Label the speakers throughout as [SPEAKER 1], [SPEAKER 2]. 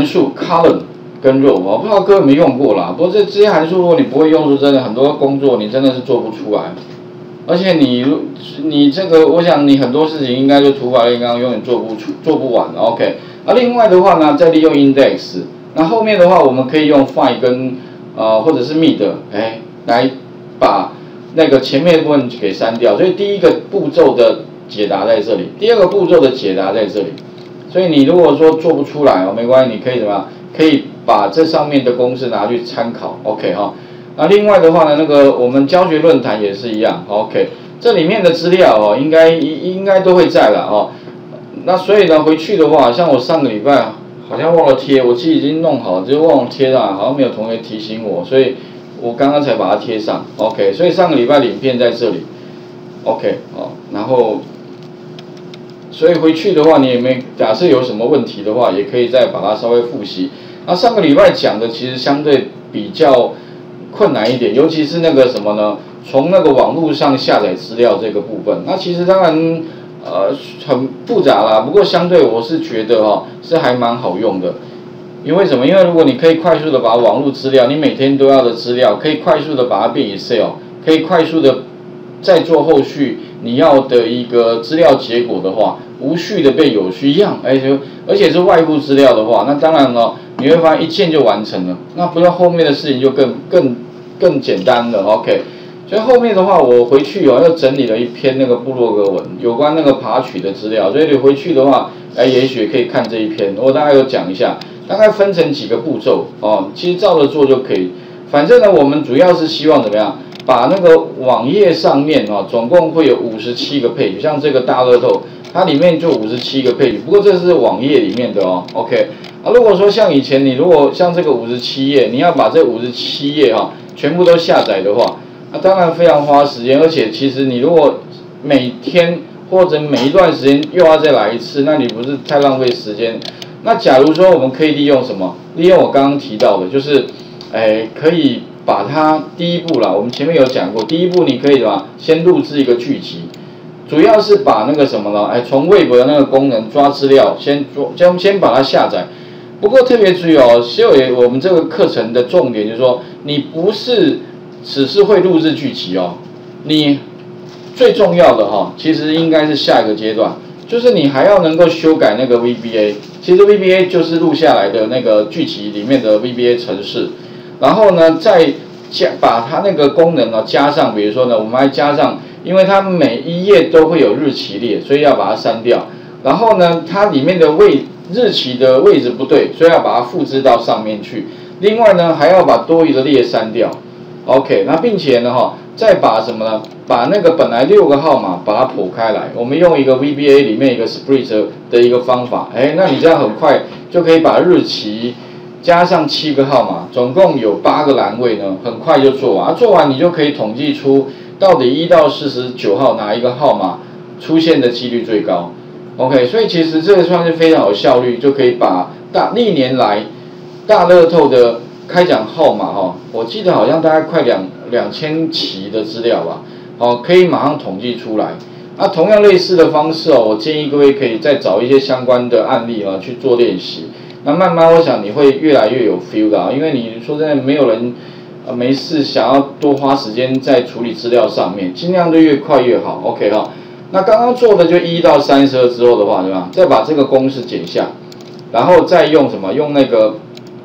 [SPEAKER 1] 数 column 跟 row， 我不知道各位有没有用过啦。不过这些函数如果你不会用，说真的，很多工作你真的是做不出来。而且你这个，我想你很多事情应该就土法炼钢，永远做不完。OK， 另外的话呢，再利用 index， 那后面的话我们可以用 find 跟或者是 mid， 来把那个前面的部分给删掉。所以第一个步骤的解答在这里，第二个步骤的解答在这里。所以你如果说做不出来没关系，你可以怎么样？可以把这上面的公式拿去参考。OK 哈。那另外的话呢，那个我们教学论坛也是一样 ，OK， 这里面的资料应该都会在了那所以呢，回去的话，像我上个礼拜好像忘了贴，我其实已经弄好了，就忘了贴上，好像没有同学提醒我，所以我刚刚才把它贴上 ，OK， 所以上个礼拜的影片在这里 ，OK， 然后所以回去的话，你也没假设有什么问题的话，也可以再把它稍微复习。那上个礼拜讲的其实相对比较困难一点，尤其是那个什么呢？从那个网络上下载资料这个部分，那其实当然很复杂啦，不过相对我是觉得是还蛮好用的。因为什么？因为如果你可以快速的把网络资料，你每天都要的资料，可以快速的把它变 Excel， 可以快速的再做后续你要的一个资料结果的话，无序的变有序一样，而且是外部资料的话，那当然你会发现一键就完成了，那不要后面的事情就更简单了 ，OK。所以后面的话，我回去又整理了一篇那个部落格文，有关那个爬取的资料，所以你回去的话，也许可以看这一篇，我大概有讲一下，大概分成几个步骤其实照着做就可以。反正呢，我们主要是希望怎么样，把那个网页上面总共会有57个 page， 像这个大乐透，它里面就57个 page， 不过这是网页里面的，OK。如果说像以前你如果像这个57页，你要把这57页全部都下载的话，那当然非常花时间，而且其实你如果每天或者每一段时间又要再来一次，那你不是太浪费时间？那假如说我们可以利用什么？利用我刚刚提到的，就是可以把它第一步啦，我们前面有讲过，第一步你可以先录制一个剧集，主要是把那个什么呢？从 Web 的那个功能抓资料，先把它下载。不过特别注意我们这个课程的重点就是说，你不是只是会录制剧集你最重要的其实应该是下一个阶段，就是你还要能够修改那个 VBA。其实 VBA 就是录下来的那个剧集里面的 VBA 程式，然后呢再把它那个功能加上，比如说呢，我们还加上，因为它每一页都会有日期列，所以要把它删掉。然后呢，它里面的日期的位置不对，所以要把它复制到上面去。另外呢，还要把多余的列删掉。OK， 那并且呢再把什么呢？把那个本来6个号码把它剖开来，我们用一个 VBA 里面一个 split 的一个方法，那你这样很快就可以把日期加上7个号码，总共有8个栏位呢，很快就做完。做完你就可以统计出到底1到49号哪一个号码出现的几率最高。OK， 所以其实这个算是非常有效率，就可以把历年来大乐透的开奖号码我记得好像大概快2000期的资料吧，可以马上统计出来。那同样类似的方式我建议各位可以再找一些相关的案例去做练习。那慢慢我想你会越来越有 feel 的因为你说真的没有人没事想要多花时间在处理资料上面，尽量就越快越好。OK 那刚刚做的就1到32之后的话，对吧？再把这个公式剪下，然后再用什么？用那个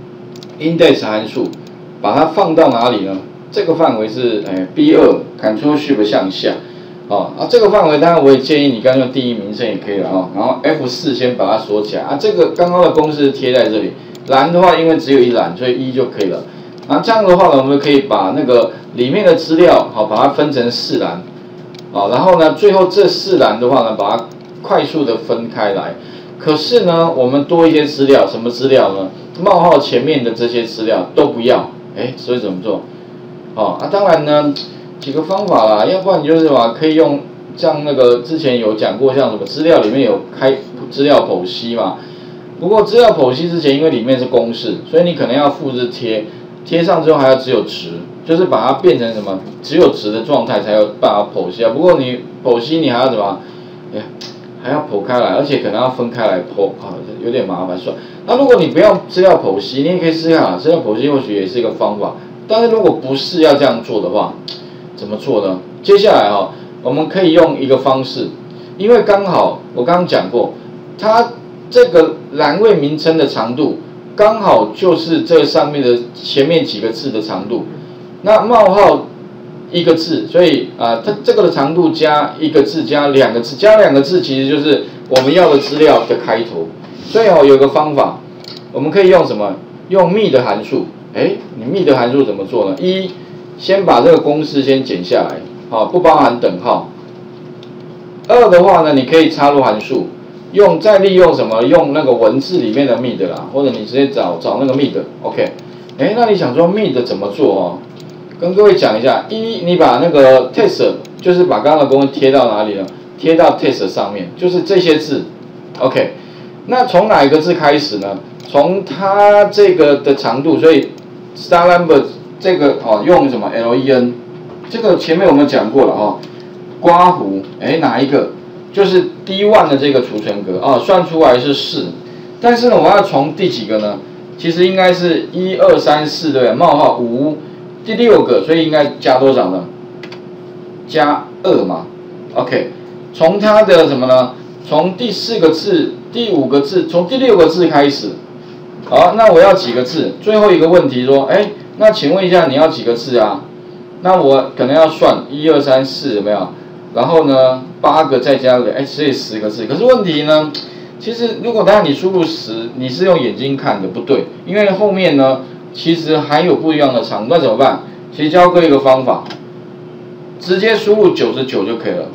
[SPEAKER 1] index 函数，把它放到哪里呢？这个范围是B2，Ctrl+Shift 向下，这个范围当然我也建议你刚用第一名称也可以了然后 F4 先把它锁起来这个刚刚的公式贴在这里，栏的话因为只有一栏，所以1就可以了。这样的话呢，我们可以把那个里面的资料把它分成4栏。然后呢，最后这4栏的话呢，把它快速的分开来。可是呢，我们多一些资料，什么资料呢？冒号前面的这些资料都不要。所以怎么做？当然呢，几个方法啦，要不然你就是可以用像那个之前有讲过，像什么资料里面有开资料剖析嘛。不过资料剖析之前，因为里面是公式，所以你可能要复制贴上之后还要只有值。就是把它变成什么只有值的状态才有办法剖析不过你剖析你还要怎么？ 还要剖开来，而且可能要分开来剖啊，有点麻烦算。那如果你不要资料剖析，你也可以试看啊，资料剖析或许也是一个方法。但是如果不是要这样做的话，怎么做呢？接下来哈，我们可以用一个方式，因为刚好我刚刚讲过，它这个栏位名称的长度刚好就是这上面的前面几个字的长度，那冒号一个字，所以它这个的长度加一个字加两个字，加两个字其实就是我们要的资料的开头。所以有个方法，我们可以用什么？用 me 的函数。你 me 的函数怎么做呢？先把这个公式先剪下来，不包含等号。2的话呢，你可以插入函数，再利用什么？用那个文字里面的 me 的啦，或者你直接找那个 me 的 ，OK。那你想说 me 的怎么做跟各位讲一下，你把那个 test 就是把刚刚的公式贴到哪里呢？贴到 test 上面，就是这些字 ，OK。那从哪一个字开始呢？从它这个的长度，所以 star number 这个用什么 len， 这个前面我们讲过了刮弧，哪一个？就是 D1 的这个储存格算出来是4，但是呢，我要从第几个呢？其实应该是1、2、3、4，对不对？冒号5，第6个，所以应该加多少呢？加2嘛 ，OK。从它的什么呢？从第4个字、第5个字，从第6个字开始。好，那我要几个字？最后一个问题说，那请问一下你要几个字啊？那我可能要算1、2、3、4，有没有？然后呢，8个再加个，所以10个字。可是问题呢，其实如果当然你输入10，你是用眼睛看的，不对，因为后面呢，其实还有不一样的长度，那怎么办？其实教各位一个方法，直接输入99就可以了。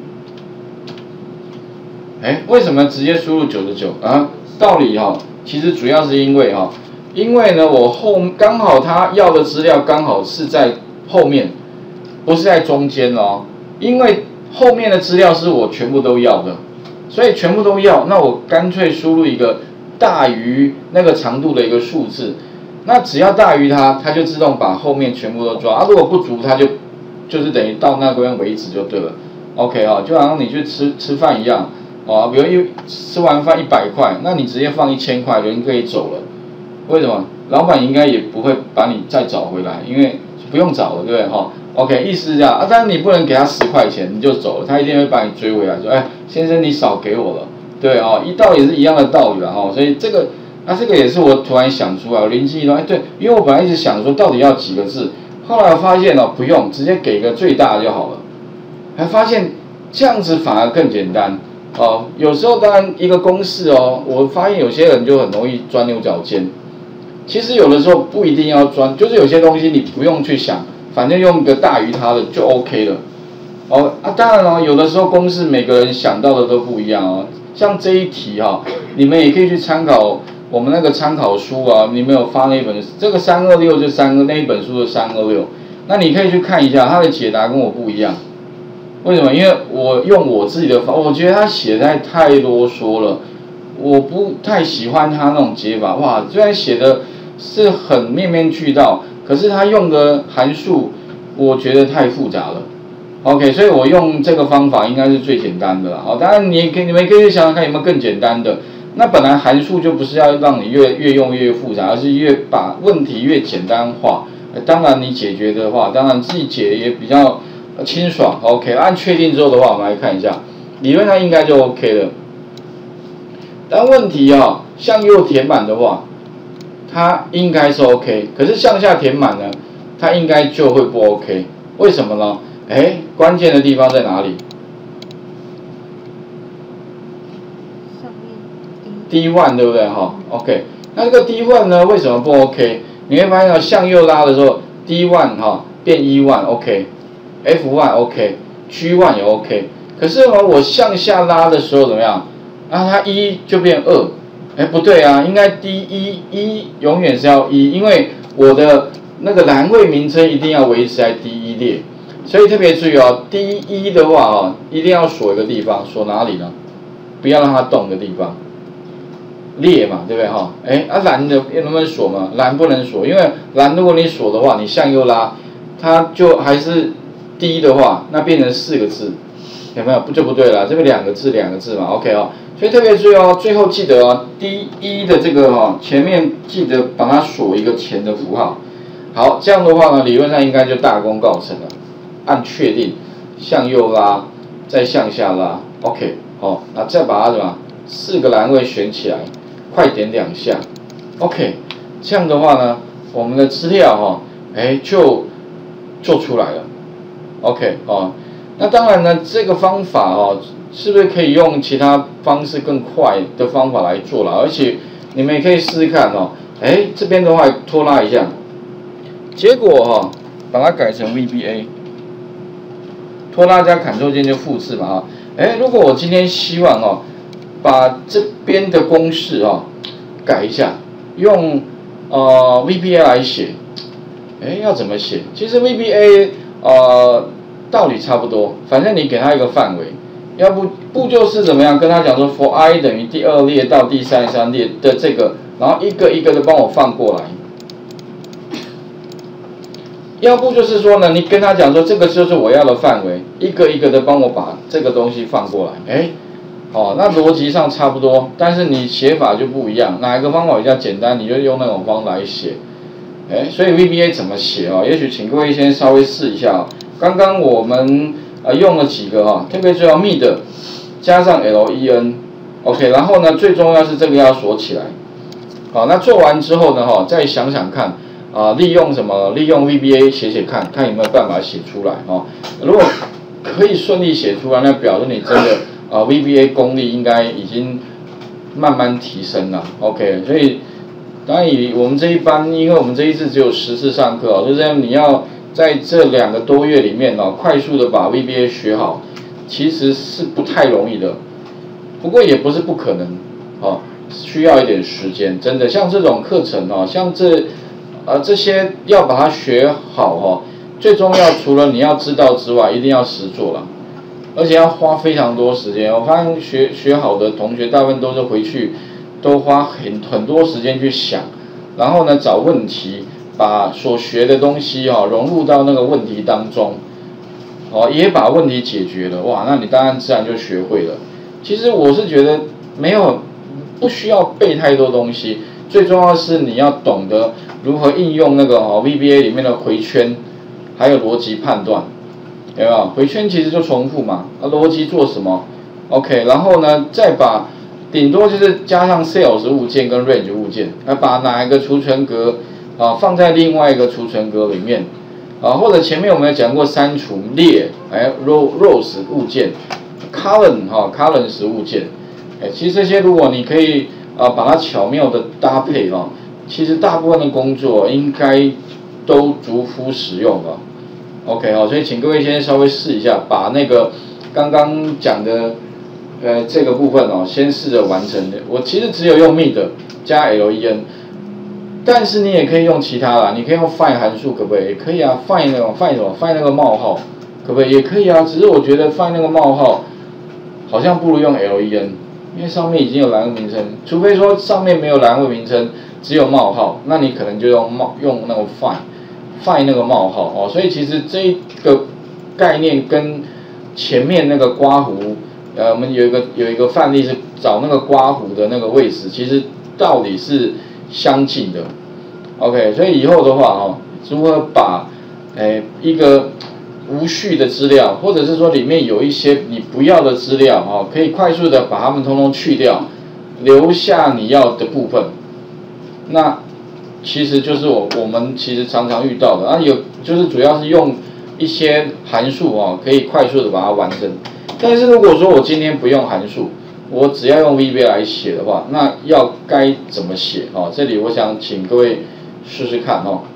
[SPEAKER 1] 为什么直接输入99啊？道理其实主要是因为呢，我刚好他要的资料刚好是在后面，不是在中间因为后面的资料是我全部都要的，所以全部都要，那我干脆输入一个大于那个长度的一个数字，那只要大于它就自动把后面全部都抓如果不足，它就是等于到那边为止就对了。OK 就好像你去吃饭一样比如吃完饭100块，那你直接放1000块，人可以走了。为什么？老板应该也不会把你再找回来，因为不用找了，对不对？OK， 意思是这样但是你不能给他10块钱你就走了，他一定会把你追回来，说，先生你少给我了，对道理是一样的道理啦所以这个也是我突然想出来，我灵机一动，对，因为我本来一直想说到底要几个字，后来我发现不用，直接给个最大的就好了，还发现这样子反而更简单。有时候当然一个公式我发现有些人就很容易钻牛角尖。其实有的时候不一定要钻，就是有些东西你不用去想，反正用一个大于它的就 OK 了。当然有的时候公式每个人想到的都不一样像这一题你们也可以去参考我们那个参考书你们有发那本，这个326就那一本书的326，那你可以去看一下，它的解答跟我不一样。为什么？因为我用我自己的方，我觉得他写的太啰嗦了，我不太喜欢他那种解法。哇，虽然写的是很面面俱到，可是他用的函数我觉得太复杂了。OK， 所以我用这个方法应该是最简单的啦。当然你们可以想想看有没有更简单的。那本来函数就不是要让你越用越复杂，而是把问题越简单化。当然你解决的话，当然自己解也比较清爽 ，OK。按确定之后的话，我们来看一下，理论上应该就 OK 了。但问题向右填满的话，它应该是 OK， 可是向下填满呢，它应该就会不 OK。为什么呢？关键的地方在哪里？D1 对不对？OK， 那这个 D1 呢，为什么不 OK？ 你会发现向右拉的时候 ，D1 变E1 OK，F1 OK，G1 也 OK。可是呢，我向下拉的时候怎么样？它1就变2，不对啊，应该 D1 永远是要1，因为我的那个栏位名称一定要维持在D1列，所以特别注意D1 的话一定要锁一个地方，锁哪里呢？不要让它动的地方。列嘛，对不对栏的能不能锁嘛？栏不能锁，因为栏如果你锁的话，你向右拉，它就还是D的话，那变成4个字， 有没有？不对了，这个两个字嘛 ，OK 哦。所以特别注意哦，最后记得哦，D1的这个前面记得把它锁一个钱的符号。好，这样的话呢，理论上应该就大功告成了。按确定，向右拉，再向下拉 ，OK， 那再把它什么4个栏位选起来，快点2下 ，OK， 这样的话呢，我们的资料就做出来了 ，OK 那当然呢，这个方法是不是可以用其他方式更快的方法来做了？而且你们也可以试试看这边的话拖拉一下，结果把它改成 VBA， 拖拉加 Ctrl 键就复制嘛如果我今天希望把这边的公式改一下，用VBA 来写，要怎么写？其实 VBA 道理差不多，反正你给它一个范围，要不就是怎么样跟他讲说 for i 等于第2列到第33列的这个，然后一个一个的帮我放过来。要不就是说呢，你跟他讲说这个就是我要的范围，一个一个的帮我把这个东西放过来，那逻辑上差不多，但是你写法就不一样，哪一个方法比较简单，你就用那种方法来写，所以 VBA 怎么写也许请各位先稍微试一下刚刚我们用了几个特别重要 mid 加上 len，OK， 然后呢最重要是这个要锁起来，那做完之后呢再想想看。利用什么？利用 VBA 写看，看有没有办法写出来如果可以顺利写出来，那表示你真的VBA 功力应该已经慢慢提升了。OK， 所以当然以我们这一班，因为我们这一次只有10次上课就是你要在这2个多月里面快速的把 VBA 学好，其实是不太容易的。不过也不是不可能需要一点时间。真的像这种课程像这些要把它学好最重要除了你要知道之外，一定要实做了，而且要花非常多时间。我发现学好的同学，大部分都是回去都花很多时间去想，然后呢找问题，把所学的东西融入到那个问题当中，也把问题解决了，哇，那你当然自然就学会了。其实我是觉得不需要背太多东西。最重要的是你要懂得如何应用那个VBA 里面的回圈，还有逻辑判断，有没有？回圈其实就重复嘛，逻辑做什么 ？OK， 然后呢，再把顶多就是加上 sales 物件跟 range 物件，把哪一个储存格放在另外一个储存格里面或者前面我们有讲过删除列rows 物件 columns 物件，其实这些如果你可以把它巧妙的搭配其实大部分的工作应该都逐步使用了 ，OK 所以请各位先稍微试一下，把那个刚刚讲的这个部分先试着完成的。我其实只有用 mid 加 len， 但是你也可以用其他啦，你可以用 find 函数，可不可以？也可以啊 ，find 那种 find 什么 find 那个冒号，可不可以？也可以啊，只是我觉得 find 那个冒号好像不如用 len。因为上面已经有栏位名称，除非说上面没有栏位名称，只有冒号，那你可能就用那个 find 那个冒号所以其实这个概念跟前面那个刮胡，我们有一个范例是找那个刮胡的那个位置，其实道理是相近的。OK， 所以以后的话如何把一个无序的资料，或者是说里面有一些你不要的资料可以快速的把它们通通去掉，留下你要的部分。那其实就是我们其实常常遇到的就是主要是用一些函数可以快速的把它完成。但是如果说我今天不用函数，我只要用 VBA 来写的话，那该怎么写这里我想请各位试试看